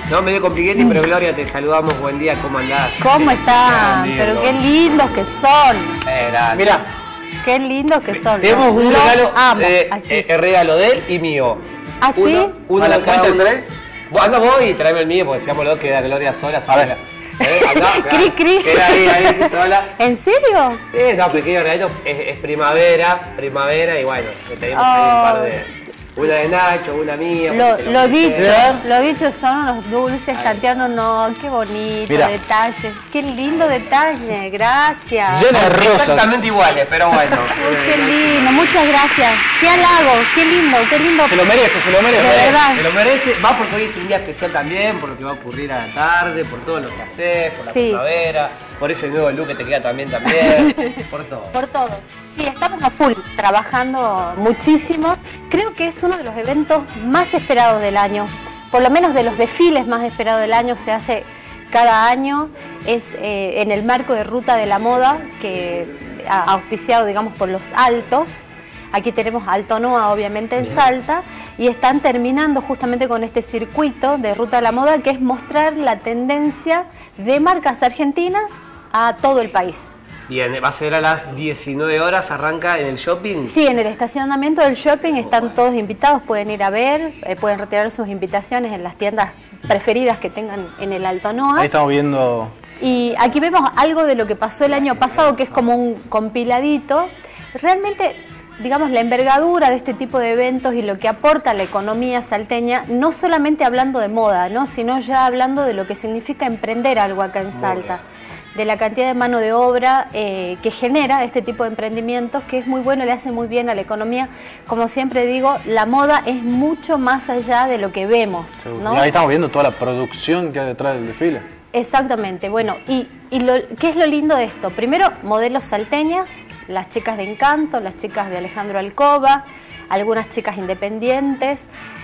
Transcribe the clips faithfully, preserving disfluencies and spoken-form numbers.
No, medio compliquete, pero Gloria, te saludamos. Buen día, ¿cómo andás? ¿Cómo están? Pero qué lindos que son. Eh, Mira, qué lindos que son. tenemos un Los regalo, amo, eh, así. eh, el regalo de él y mío. ¿Ah, sí? Uno, uno ¿A la de cada cuenta uno. de tres? Vos anda vos y tráeme el mío, porque si lo queda Gloria sola. A ver. ¿Eh? Acá, acá. Cri, cri. Queda ahí, ahí, sola. ¿En serio? Sí, no, pequeño regalo, es, es primavera, primavera y bueno, le tenemos ahí un par de... Una de Nacho, una mía. Lo, porque te lo ofrecí. dicho, lo dicho son unos dulces kantianos, no, qué bonito Mira. detalle, qué lindo detalle, gracias. Llena de rosas. Exactamente iguales, pero bueno. Uy, qué lindo, muchas gracias, qué halago, qué lindo, qué lindo. Se lo merece, se lo merece. De verdad. Se lo merece, va porque hoy es un día especial también, por lo que va a ocurrir a la tarde, por todo lo que haces, por la Sí. primavera, por ese nuevo look que te queda también también, por todo. Por todo. Sí, estamos a full, trabajando muchísimo. Creo que es uno de los eventos más esperados del año, por lo menos de los desfiles más esperados del año, se hace cada año, es eh, en el marco de Ruta de la Moda, que ha auspiciado, digamos, por los Altos. Aquí tenemos Alto Noa, obviamente, en Bien. Salta, y están terminando justamente con este circuito de Ruta de la Moda, que es mostrar la tendencia de marcas argentinas a todo el país. Bien, va a ser a las diecinueve horas, arranca en el shopping. Sí, en el estacionamiento del shopping están todos invitados, pueden ir a ver, eh, pueden retirar sus invitaciones en las tiendas preferidas que tengan en el Alto Noa. Ahí estamos viendo. Y aquí vemos algo de lo que pasó el año pasado, que es como un compiladito. Realmente, digamos, la envergadura de este tipo de eventos y lo que aporta a la economía salteña, no solamente hablando de moda, ¿no?, sino ya hablando de lo que significa emprender algo acá en Salta, de la cantidad de mano de obra eh, que genera este tipo de emprendimientos, que es muy bueno, le hace muy bien a la economía. Como siempre digo, la moda es mucho más allá de lo que vemos, ¿no? Y ahí estamos viendo toda la producción que hay detrás del desfile. Exactamente, bueno, y, y lo, ¿qué es lo lindo de esto? Primero, modelos salteñas, las chicas de Encanto, las chicas de Alejandro Alcoba, algunas chicas independientes,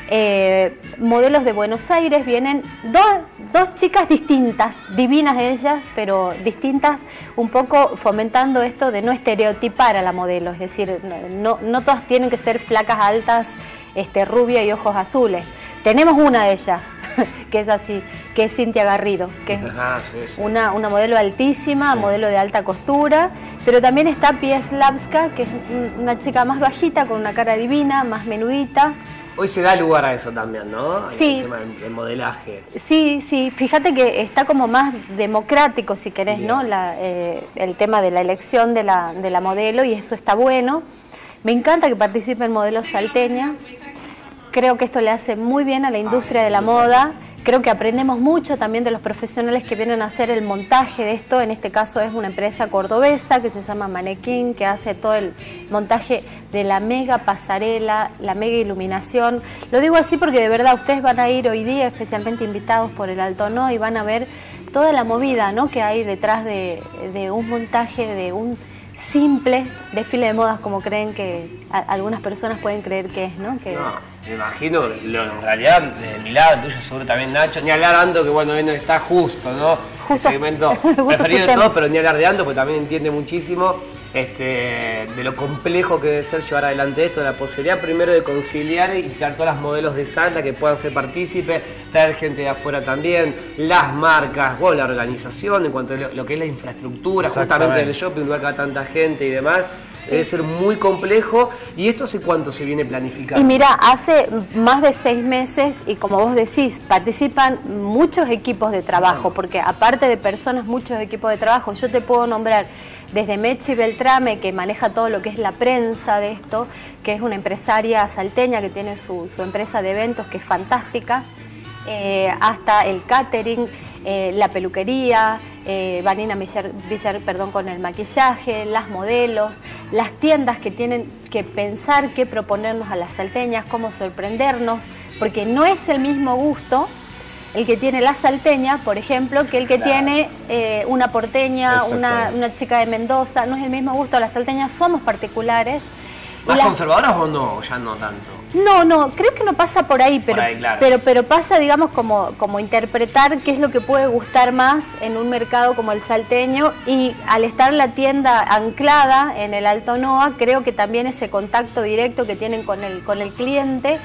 eh, modelos de Buenos Aires, vienen dos, dos chicas distintas, divinas ellas, pero distintas, un poco fomentando esto de no estereotipar a la modelo, es decir, no, no todas tienen que ser flacas, altas, este, rubia y ojos azules. Tenemos una de ellas, que es así, que es Cintia Garrido, que es Ajá, sí, sí. una, una modelo altísima, modelo de alta costura, pero también está Pia Slavska, que es un- una chica más bajita, con una cara divina, más menudita. Hoy se da lugar a eso también, ¿no? Sí. El tema del, del modelaje. Sí, sí, fíjate que está como más democrático, si querés, Bien. ¿no? La, eh, el tema de la elección de la, de la modelo, y eso está bueno. Me encanta que participen modelos salteñas. Creo que esto le hace muy bien a la industria de la moda. Creo que aprendemos mucho también de los profesionales que vienen a hacer el montaje de esto. En este caso es una empresa cordobesa que se llama Manequín, que hace todo el montaje de la mega pasarela, la mega iluminación. Lo digo así porque de verdad ustedes van a ir hoy día, especialmente invitados por el Alto Noa, y van a ver toda la movida, ¿no?, que hay detrás de, de un montaje, de un simple desfile de modas, como creen que a, algunas personas pueden creer que es, ¿no? Que, No, me imagino, lo, en realidad, de mi lado, tuyo seguro también, Nacho, ni hablar Ando, que bueno, hoy no está justo, ¿no? Justo. El segmento Justo preferido su de tema. todos, pero ni hablar de Ando, porque también entiende muchísimo este, de lo complejo que debe ser llevar adelante esto, la posibilidad primero de conciliar y crear todas las modelos de Salta que puedan ser partícipes, traer gente de afuera también, las marcas, bueno, la organización en cuanto a lo, lo que es la infraestructura, justamente en el shopping, un lugar que va tanta gente y demás. Debe ser muy complejo. ¿Y esto hace cuánto se viene planificando? Y mira, hace más de seis meses, y como vos decís, participan muchos equipos de trabajo, porque aparte de personas, muchos equipos de trabajo. Yo te puedo nombrar desde Mechi Beltrame, que maneja todo lo que es la prensa de esto, que es una empresaria salteña que tiene su, su empresa de eventos, que es fantástica, eh, hasta el catering, eh, la peluquería, eh, Vanina Villar, Villar, perdón, con el maquillaje, las modelos, las tiendas que tienen que pensar qué proponernos a las salteñas, cómo sorprendernos, porque no es el mismo gusto el que tiene la salteña, por ejemplo, que el que Claro. tiene eh, una porteña, una, Exactamente. una chica de Mendoza. No es el mismo gusto. Las salteñas somos particulares. Y ¿Más las- conservadoras o no? Ya no tanto. No, no, creo que no pasa por ahí, pero, Por ahí, claro. pero, pero pasa, digamos, como, como interpretar qué es lo que puede gustar más en un mercado como el salteño, y al estar la tienda anclada en el Alto Noa, creo que también ese contacto directo que tienen con el, con el cliente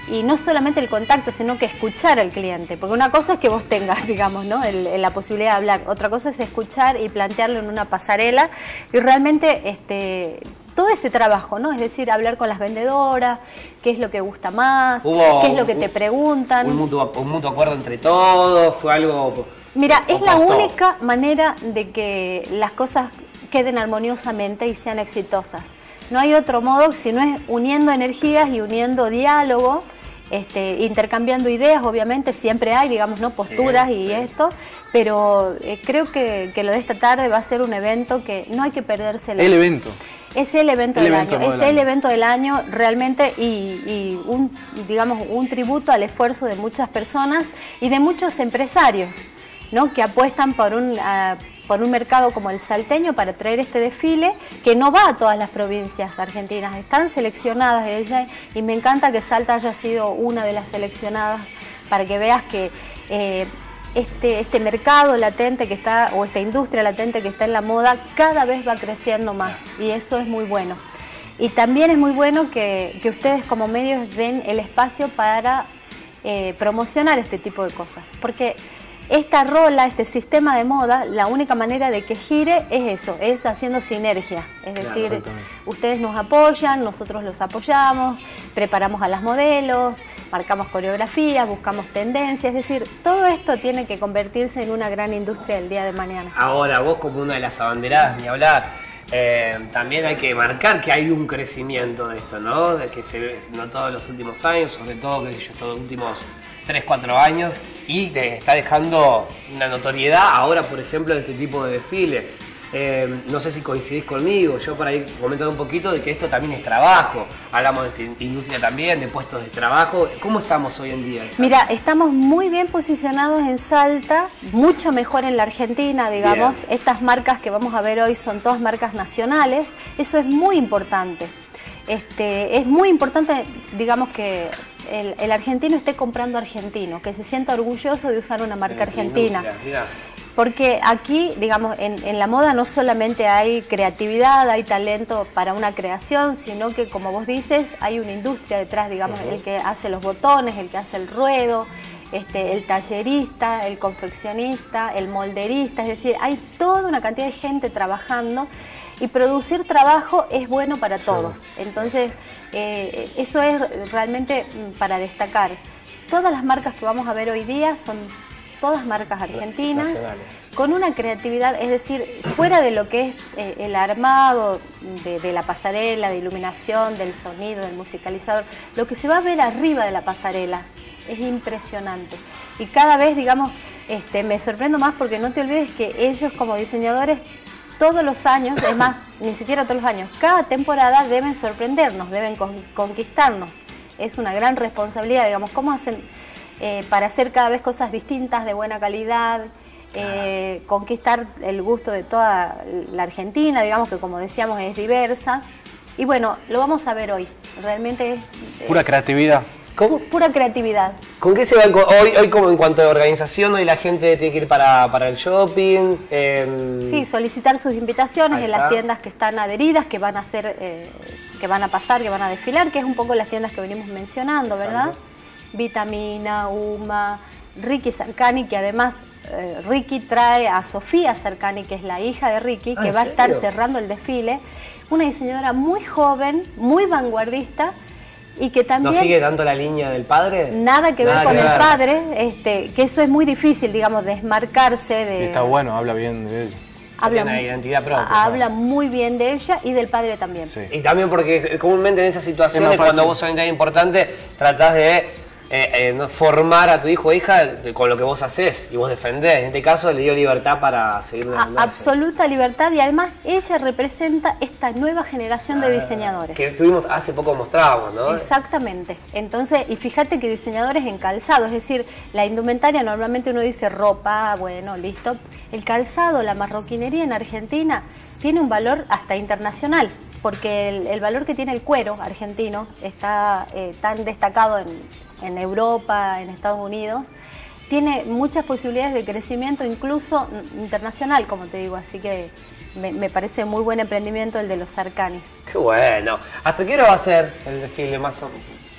y no solamente el contacto, sino que escuchar al cliente, porque una cosa es que vos tengas, digamos, ¿no? el, el, la posibilidad de hablar, otra cosa es escuchar y plantearlo en una pasarela, y realmente este, todo ese trabajo, ¿no? Es decir, hablar con las vendedoras, qué es lo que gusta más, Hubo qué es lo que un, te preguntan. Un mutuo, un mutuo acuerdo entre todos, fue algo... Mira, es la costó. única manera de que las cosas queden armoniosamente y sean exitosas. No hay otro modo si no es uniendo energías y uniendo diálogo, este, intercambiando ideas, obviamente siempre hay, digamos, ¿no? posturas sí, y sí. esto, pero eh, creo que, que lo de esta tarde va a ser un evento que no hay que perdérselo. El evento. Es el evento el del evento año, del es año. el evento del año realmente y, y un, digamos, un tributo al esfuerzo de muchas personas y de muchos empresarios, ¿no? que apuestan por un... Uh, por un mercado como el salteño para traer este desfile que no va a todas las provincias argentinas, están seleccionadas ellas y me encanta que Salta haya sido una de las seleccionadas para que veas que eh, este, este mercado latente que está, o esta industria latente que está en la moda cada vez va creciendo más y eso es muy bueno. Y también es muy bueno que, que ustedes como medios den el espacio para eh, promocionar este tipo de cosas, porque esta rola, este sistema de moda, la única manera de que gire es eso, es haciendo sinergia. Es decir, claro, ustedes nos apoyan, nosotros los apoyamos, preparamos a las modelos, marcamos coreografías, buscamos tendencias, es decir, todo esto tiene que convertirse en una gran industria del día de mañana. Ahora, vos como una de las abanderadas, ni hablar, eh, también hay que marcar que hay un crecimiento de esto, ¿no? De que se ve, no todos los últimos años, sobre todo, que yo, estos últimos tres, cuatro años, y te está dejando una notoriedad ahora, por ejemplo, de este tipo de desfile. Eh, no sé si coincidís conmigo, yo para ir comentando un poquito de que esto también es trabajo. Hablamos de esta industria también, de puestos de trabajo. ¿Cómo estamos hoy en día? Mira, estamos muy bien posicionados en Salta, mucho mejor en la Argentina, digamos. Bien. Estas marcas que vamos a ver hoy son todas marcas nacionales, eso es muy importante. Este, es muy importante, digamos, que el, el argentino esté comprando argentino, que se sienta orgulloso de usar una marca argentina. Porque aquí, digamos, en, en la moda no solamente hay creatividad, hay talento para una creación, sino que, como vos dices, hay una industria detrás, digamos, uh-huh. el que hace los botones, el que hace el ruedo, este, el tallerista, el confeccionista, el molderista, es decir, hay toda una cantidad de gente trabajando. Y producir trabajo es bueno para todos. Entonces, eh, eso es realmente para destacar. Todas las marcas que vamos a ver hoy día son todas marcas argentinas, con una creatividad, es decir, fuera de lo que es eh, el armado de, de la pasarela, de iluminación, del sonido, del musicalizador, lo que se va a ver arriba de la pasarela es impresionante. Y cada vez, digamos, este, me sorprendo más porque no te olvides que ellos como diseñadores todos los años, es más, ni siquiera todos los años, cada temporada deben sorprendernos, deben con, conquistarnos. Es una gran responsabilidad, digamos, cómo hacen eh, para hacer cada vez cosas distintas, de buena calidad, eh, conquistar el gusto de toda la Argentina, digamos que como decíamos es diversa. Y bueno, lo vamos a ver hoy, realmente es... Eh, Pura creatividad. ¿Cómo? Pura creatividad. ¿Con qué se va hoy, hoy como en cuanto a organización? Hoy la gente tiene que ir para, para el shopping. Eh... Sí, solicitar sus invitaciones en las tiendas que están adheridas, que van a hacer, eh, que van a pasar, que van a desfilar, que es un poco las tiendas que venimos mencionando, ¿verdad? Exacto. Vitamina, Uma, Ricky Cercani, que además eh, Ricky trae a Sofía Cercani, que es la hija de Ricky, que va a estar cerrando el desfile. Una diseñadora muy joven, muy vanguardista, y que también... ¿No sigue tanto la línea del padre? Nada que ver nada con que el ver. padre, este, que eso es muy difícil, digamos, desmarcarse de... Está bueno, habla bien de ella. Habla una identidad propia. Habla ¿no? muy bien de ella y del padre también. Sí. Y también porque comúnmente en esas situaciones, cuando vos sos una identidad importante, tratás de eh, eh, formar a tu hijo o hija de, con lo que vos haces y vos defendés. En este caso le dio libertad para seguir a, absoluta libertad, y además ella representa esta nueva generación ah, de diseñadores. Que tuvimos hace poco mostrábamos, ¿no? Exactamente. Entonces, y fíjate que diseñadores en calzado, es decir, la indumentaria normalmente uno dice ropa, bueno, listo. El calzado, la marroquinería en Argentina tiene un valor hasta internacional, porque el, el valor que tiene el cuero argentino está eh, tan destacado en, en Europa, en Estados Unidos, tiene muchas posibilidades de crecimiento incluso internacional, como te digo, así que me, me parece muy buen emprendimiento el de los Cercanis. Qué bueno. ¿Hasta qué hora va a ser el desfile más o menos?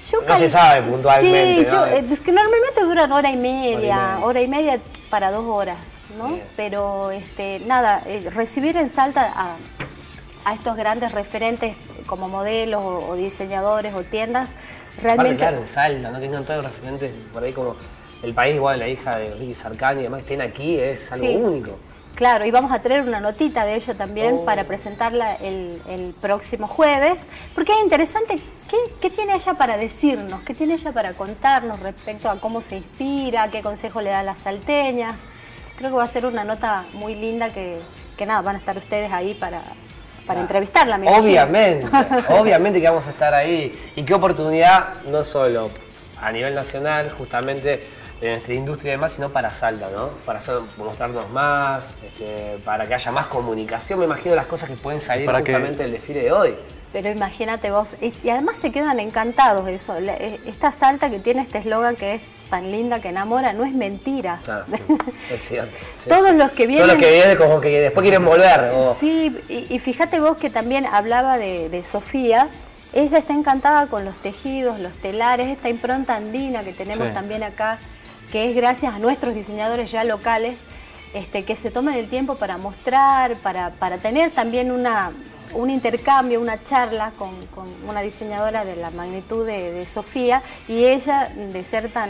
Yo no cal- se sabe puntualmente, Sí, ¿no? yo, eh, es que normalmente duran hora y media, Hora y media. hora y media para dos horas, ¿no? Bien. Pero este, nada, eh, recibir en Salta a, a estos grandes referentes como modelos o, o diseñadores o tiendas, Aparte, realmente... claro, en Salta, ¿no? Que tengan todos los referentes por ahí como el país, igual la hija de Ricky Sarkani y demás, que estén aquí, es algo Sí. único. Claro, y vamos a traer una notita de ella también Oh. para presentarla el, el próximo jueves, porque es interesante qué, qué tiene ella para decirnos, qué tiene ella para contarnos respecto a cómo se inspira, qué consejo le da a las salteñas. Creo que va a ser una nota muy linda que, que nada, van a estar ustedes ahí para, para Ah, entrevistarla. me imagino. Obviamente, obviamente que vamos a estar ahí. Y qué oportunidad, no solo a nivel nacional, justamente de nuestra industria y demás, sino para Salta, ¿no? Para hacer, mostrarnos más, este, para que haya más comunicación. Me imagino las cosas que pueden salir Para que- justamente del desfile de hoy. Pero imagínate vos, y y además se quedan encantados de eso. La- e- Esta Salta que tiene este eslogan que es tan linda que enamora, no es mentira. Claro, es cierto. Sí, Todos sí. los que Todos los vienen- que vienen como que después quieren volver. o- Sí, y, y fíjate vos que también hablaba de, de Sofía. Ella está encantada con los tejidos, los telares, esta impronta andina que tenemos Sí. también acá, que es gracias a nuestros diseñadores ya locales, este, que se toman el tiempo para mostrar, para, para tener también una, un intercambio, una charla con, con una diseñadora de la magnitud de, de Sofía, y ella de ser tan,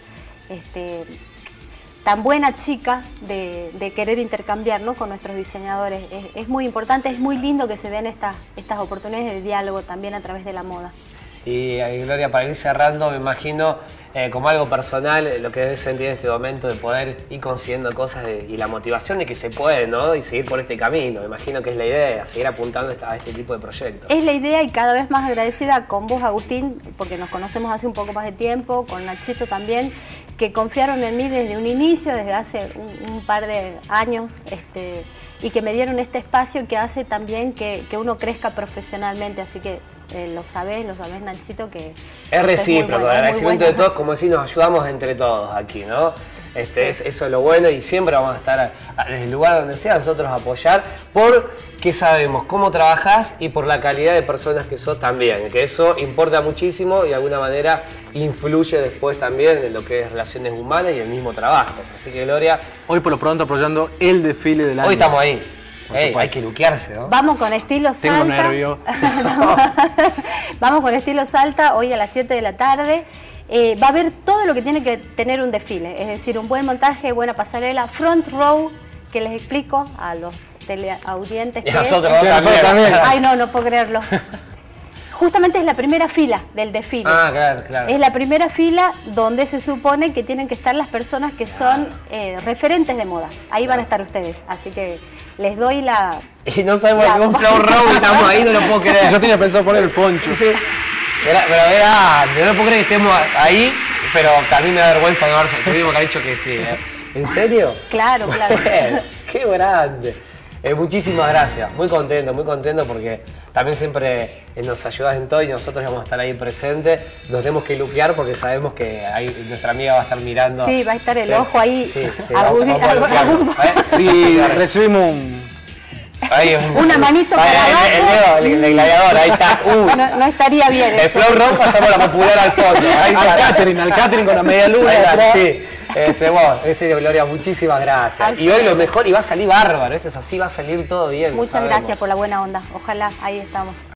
este, tan buena chica de, de querer intercambiar, ¿no?, con nuestros diseñadores. Es, es muy importante, es muy lindo que se den estas, estas oportunidades de diálogo también a través de la moda. Y eh, Gloria, para ir cerrando, me imagino eh, como algo personal eh, lo que debes sentir en este momento de poder ir consiguiendo cosas de- y la motivación de que se puede, ¿no? Y seguir por este camino. Me imagino que es la idea, seguir apuntando esta- a este tipo de proyectos. Es la idea, y cada vez más agradecida con vos, Agustín, porque nos conocemos hace un poco más de tiempo, con Nachito también, que confiaron en mí desde un inicio, desde hace un, un par de años, este, y que me dieron este espacio que hace también que, que uno crezca profesionalmente. Así que eh, lo sabés, lo sabés, Nachito, que Es recíproco, muy bueno, el es muy agradecimiento bueno. de todos, como decir, nos ayudamos entre todos aquí, ¿no? Este, es, eso es lo bueno, y siempre vamos a estar a- a- desde el lugar donde sea, nosotros a apoyar, porque sabemos cómo trabajás y por la calidad de personas que sos también, que eso importa muchísimo y de alguna manera influye después también en lo que es relaciones humanas y el mismo trabajo. Así que, Gloria, Hoy por lo pronto apoyando el desfile del año. hoy estamos ahí. Por Ey, supuesto. hay que luquearse, ¿no? Vamos con estilo Salta. Tengo nervio. Vamos con estilo Salta hoy a las siete de la tarde. Eh, va a haber todo lo que tiene que tener un desfile, es decir, un buen montaje, buena pasarela, front row, que les explico a los teleaudientes. Y a que es- nosotros, Sí, a nosotros también. también. Ay, no, no puedo creerlo. Justamente es la primera fila del desfile. Ah, claro, claro. Es la primera fila donde se supone que tienen que estar las personas que son eh, referentes de moda. Ahí van a estar ustedes. Así que les doy la... Y no sabemos Ya. que un flow row y estamos ahí, no lo puedo creer. Yo tenía pensado poner el poncho. Sí. Era- pero era, yo no puedo creer que estemos ahí, pero también me da vergüenza no haberse, tuvimos que haber dicho que sí. ¿eh? ¿En serio? Claro, claro. ¡Qué grande! Eh, muchísimas gracias, muy contento, muy contento porque también siempre eh, nos ayudas en todo y nosotros vamos a estar ahí presentes. Nos tenemos que luquear porque sabemos que ahí nuestra amiga va a estar mirando. Sí, va a estar el Sí, ojo ahí Sí, sí, agudi- vamos, vamos a luquearnos, ¿eh? Si recibimos un... Ahí, Una manito ahí, para el, el, abajo. dedo, el, el gladiador, ahí está. Uh, No, no estaría bien el eso. flow rock pasamos la popular al fondo. Ahí Al está. catering, al catering con la media luna Ahí está, atrás. sí. Este, bueno, en serio, Gloria, muchísimas gracias. Y hoy lo mejor, y va a salir bárbaro, esto es así, va a salir todo bien. lo Muchas sabemos. gracias por la buena onda. Ojalá, ahí estamos.